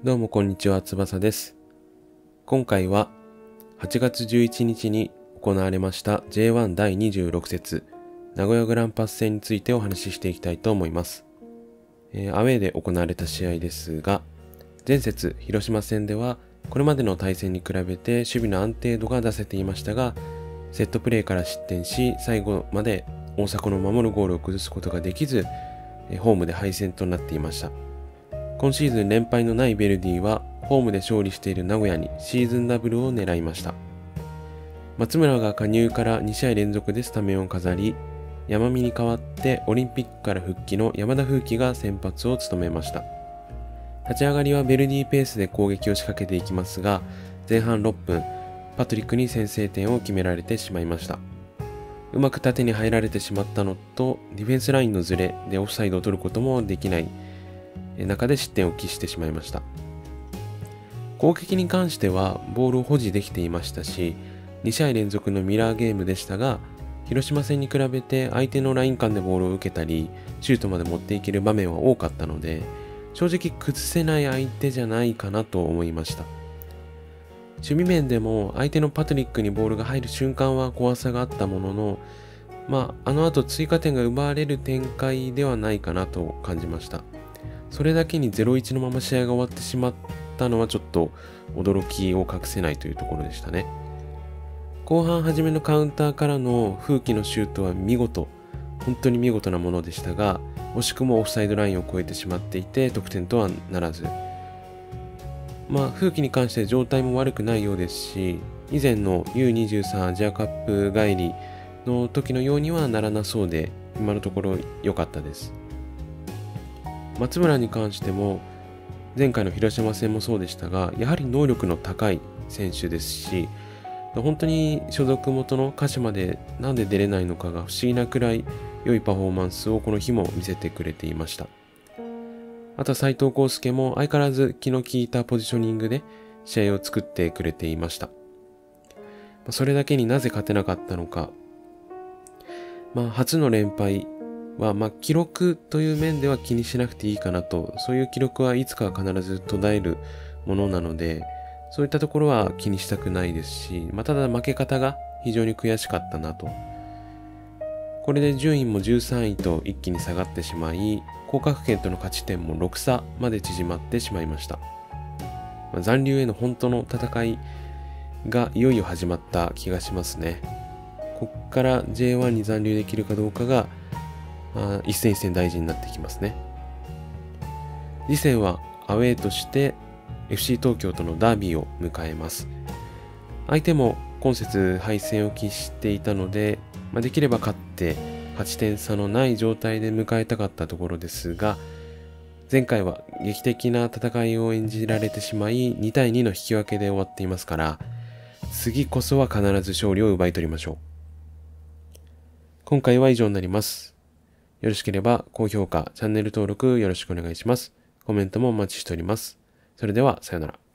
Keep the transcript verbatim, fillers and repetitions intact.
どうもこんにちは、翼です。今回ははちがつじゅういちにちに行われました ジェイワン だいにじゅうろく節名古屋グランパス戦についてお話ししていきたいと思います。えー、アウェーで行われた試合ですが、前節広島戦ではこれまでの対戦に比べて守備の安定度が出せていましたが、セットプレーから失点し、最後まで大迫の守るゴールを崩すことができず、ホームで敗戦となっていました。今シーズン連敗のないベルディはホームで勝利している名古屋にシーズンダブルを狙いました。松村が加入からに試合連続でスタメンを飾り、山見に代わってオリンピックから復帰の山田風紀が先発を務めました。立ち上がりはベルディペースで攻撃を仕掛けていきますが、前半ろっぷん、パトリックに先制点を決められてしまいました。うまく縦に入られてしまったのと、ディフェンスラインのズレでオフサイドを取ることもできない中で失点を喫してしまいました。攻撃に関してはボールを保持できていましたし、に試合連続のミラーゲームでしたが、広島戦に比べて相手のライン間でボールを受けたり、シュートまで持っていける場面は多かったので、正直崩せない相手じゃないかなと思いました。守備面でも相手のパトリックにボールが入る瞬間は怖さがあったものの、まあ、あの後追加点が奪われる展開ではないかなと感じました。それだけに ゼロたいいち のまま試合が終わってしまったのはちょっと驚きを隠せないというところでしたね。後半初めのカウンターからの風紀のシュートは見事、本当に見事なものでしたが、惜しくもオフサイドラインを越えてしまっていて得点とはならず、まあ風紀に関して状態も悪くないようですし、以前の ユーにじゅうさん アジアカップ帰りの時のようにはならなそうで、今のところ良かったです。松村に関しても前回の広島戦もそうでしたが、やはり能力の高い選手ですし、本当に所属元の鹿島でなんで出れないのかが不思議なくらい良いパフォーマンスをこの日も見せてくれていました。あとは斉藤康介も相変わらず気の利いたポジショニングで試合を作ってくれていました。それだけになぜ勝てなかったのか、まあ、初の連敗は、まあ、記録という面では気にしなくていいかなと、そういう記録はいつか必ず途絶えるものなので、そういったところは気にしたくないですし、まあ、ただ負け方が非常に悔しかったなと。これで順位もじゅうさんいと一気に下がってしまい、降格圏との勝ち点もろく差まで縮まってしまいました。まあ、残留への本当の戦いがいよいよ始まった気がしますね。ここから ジェイワン に残留できるかどうかがあ一戦一戦大事になってきますね。次戦はアウェーとして エフシー 東京とのダービーを迎えます。相手も今節敗戦を喫していたので、まあ、できれば勝って勝ち点差のない状態で迎えたかったところですが、前回は劇的な戦いを演じられてしまいにたいにの引き分けで終わっていますから、次こそは必ず勝利を奪い取りましょう。今回は以上になります。よろしければ高評価、チャンネル登録よろしくお願いします。コメントもお待ちしております。それではさよなら。